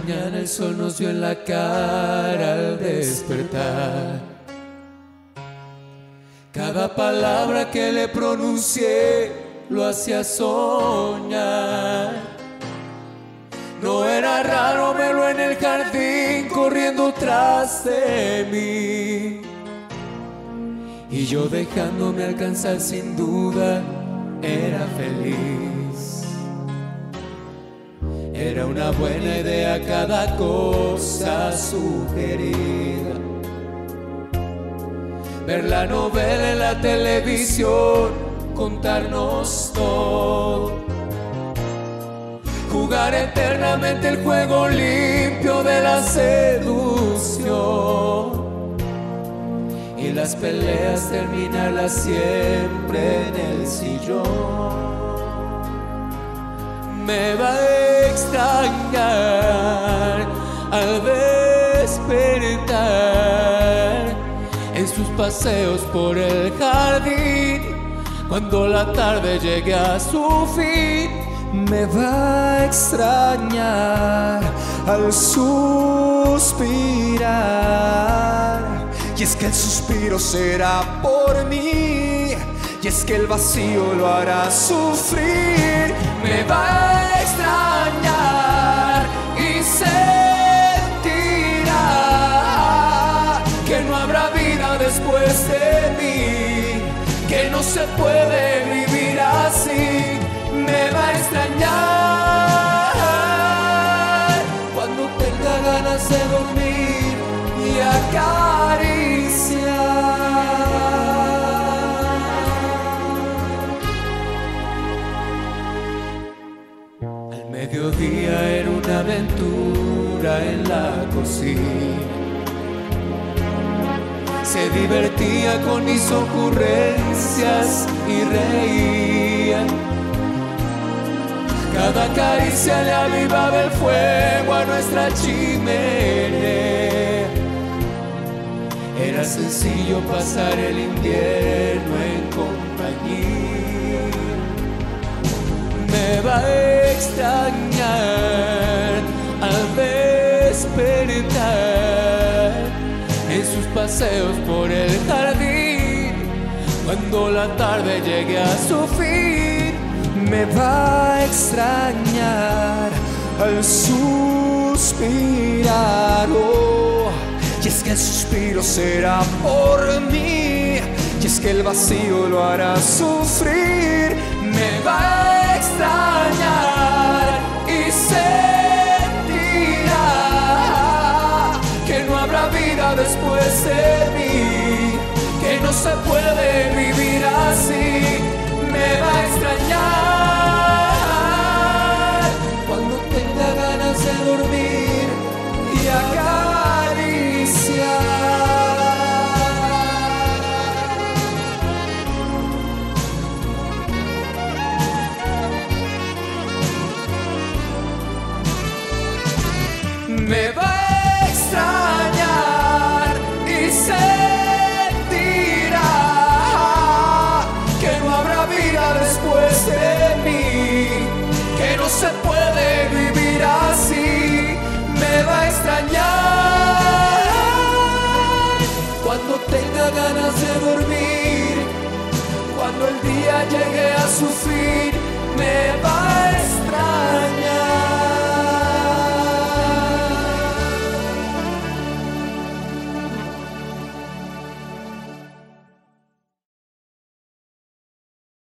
mañana el sol nos dio en la cara al despertar. Cada palabra que le pronuncié lo hacía soñar. No era raro verlo en el jardín corriendo tras de mí, y yo dejándome alcanzar, sin duda era feliz. Era una buena idea cada cosa sugerida. Ver la novela en la televisión, contarnos todo, jugar eternamente el juego limpio de la seducción, y las peleas terminarlas siempre en el sillón. Me va a extrañar al despertar en sus paseos por el jardín, cuando la tarde llegue a su fin. Me va a extrañar al suspirar, y es que el suspiro será por mí, y es que el vacío lo hará sufrir. Me va a extrañar y sentirá que no habrá vida después de mí, que no se puede vivir así. Me va a extrañar cuando tenga ganas de dormir y acariciar. Al mediodía era una aventura en la cocina. Se divertía con mis ocurrencias y reía. Cada caricia le avivaba el fuego a nuestra chimenea. Era sencillo pasar el invierno en compañía. Me va a extrañar al despertar en sus paseos por el jardín, cuando la tarde llegue a su fin. Me va a extrañar al suspirar, oh, y es que el suspiro será por mí, y es que el vacío lo hará sufrir. Me va a extrañar y sentirá que no habrá vida después de mí, que no se puede vivir así. Me va a extrañar cuando tenga ganas de dormir y acariciar. Me va a extrañar y sentirá que no habrá vida después de mí, que no se puede vivir así. Me va a extrañar cuando tenga ganas de dormir, cuando el día llegue a su fin.